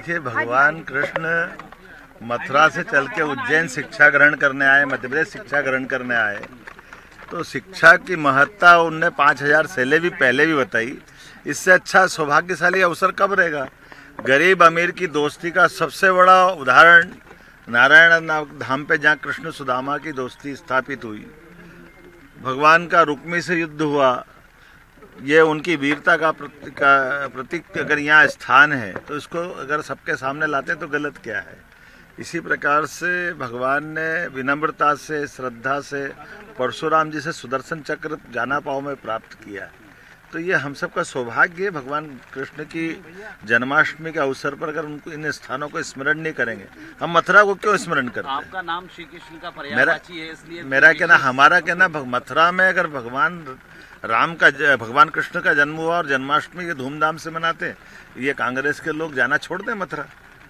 देखिए, भगवान कृष्ण मथुरा से चल के उज्जैन शिक्षा ग्रहण करने आए, मध्य प्रदेश शिक्षा ग्रहण करने आए। तो शिक्षा की महत्ता उनने 5000 शैलें भी पहले भी बताई। इससे अच्छा सौभाग्यशाली अवसर कब रहेगा। गरीब अमीर की दोस्ती का सबसे बड़ा उदाहरण नारायण धाम पे, जहाँ कृष्ण सुदामा की दोस्ती स्थापित हुई, भगवान का रुक्मी से युद्ध हुआ, ये उनकी वीरता का प्रतीक अगर यहाँ स्थान है तो इसको अगर सबके सामने लाते हैं तो गलत क्या है। इसी प्रकार से भगवान ने विनम्रता से, श्रद्धा से परशुराम जी से सुदर्शन चक्र जाना पाव में प्राप्त किया। तो ये हम सबका सौभाग्य है। भगवान कृष्ण की जन्माष्टमी के अवसर पर अगर उनको इन स्थानों को स्मरण नहीं करेंगे, हम मथुरा को क्यों स्मरण करते हैं? आपका नाम श्री कृष्ण का पर्यायवाची है, इसलिए मेरा कहना, हमारा कहना, मथुरा में अगर भगवान कृष्ण का जन्म हुआ और जन्माष्टमी के धूमधाम से मनाते, ये कांग्रेस के लोग जाना छोड़ दें मथुरा,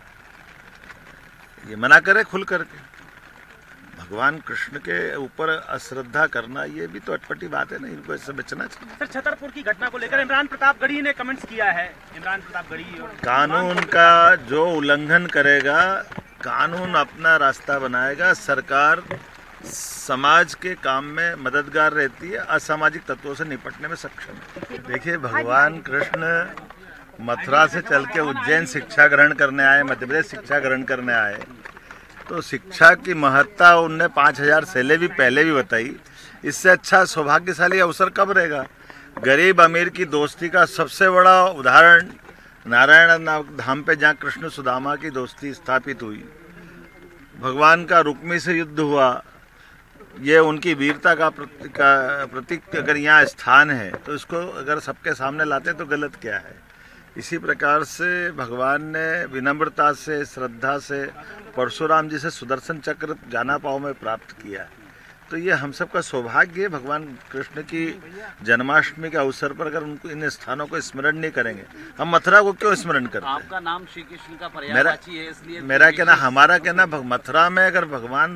ये मना करे खुल करके। भगवान कृष्ण के ऊपर अश्रद्धा करना ये भी तो अटपटी बात है ना, इनको इससे बचना चाहिए। सर, छतरपुर की घटना को लेकर इमरान प्रतापगढ़ी ने कमेंट्स किया है। इमरान प्रतापगढ़ी कानून का जो उल्लंघन करेगा, कानून अपना रास्ता बनाएगा। सरकार समाज के काम में मददगार रहती है, असामाजिक तत्वों से निपटने में सक्षम है। देखिए, भगवान कृष्ण मथुरा से चल के उज्जैन शिक्षा ग्रहण करने आए, मध्य प्रदेश शिक्षा ग्रहण करने आए। तो शिक्षा की महत्ता उनने 5000 शैलें भी पहले भी बताई। इससे अच्छा सौभाग्यशाली अवसर कब रहेगा। गरीब अमीर की दोस्ती का सबसे बड़ा उदाहरण नारायण धाम पे, जहाँ कृष्ण सुदामा की दोस्ती स्थापित हुई, भगवान का रुक्मी से युद्ध हुआ, ये उनकी वीरता का प्रतीक अगर यहाँ स्थान है तो इसको अगर सबके सामने लाते हैं तो गलत क्या है। इसी प्रकार से भगवान ने विनम्रता से, श्रद्धा से परशुराम जी से सुदर्शन चक्र जाना पाव में प्राप्त किया। तो ये हम सबका सौभाग्य है। भगवान कृष्ण की जन्माष्टमी के अवसर पर अगर उनको इन स्थानों को स्मरण नहीं करेंगे, हम मथुरा को क्यों स्मरण करते हैं? आपका नाम श्री कृष्ण का पर्यायवाची है, इसलिए मेरा कहना, हमारा कहना, मथुरा में अगर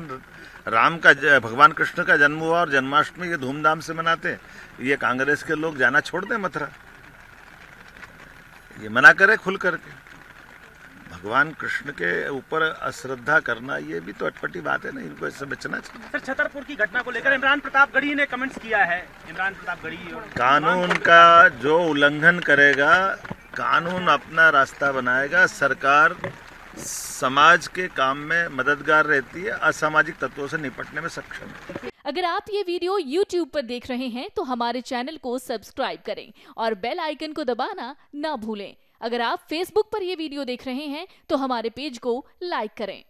भगवान कृष्ण का जन्म हुआ और जन्माष्टमी के धूमधाम से मनाते, ये कांग्रेस के लोग जाना छोड़ दें मथुरा, ये मना करे खुल करके। भगवान कृष्ण के ऊपर अश्रद्धा करना ये भी तो अटपटी बात है ना, इनको इससे बचना चाहिए। सर, छतरपुर की घटना को लेकर इमरान प्रतापगढ़ी ने कमेंट्स किया है। इमरान प्रतापगढ़ी कानून का जो उल्लंघन करेगा, कानून अपना रास्ता बनाएगा। सरकार समाज के काम में मददगार रहती है, असामाजिक तत्वों से निपटने में सक्षम है। अगर आप ये वीडियो YouTube पर देख रहे हैं तो हमारे चैनल को सब्सक्राइब करें और बेल आइकन को दबाना ना भूलें। अगर आप Facebook पर ये वीडियो देख रहे हैं तो हमारे पेज को लाइक करें।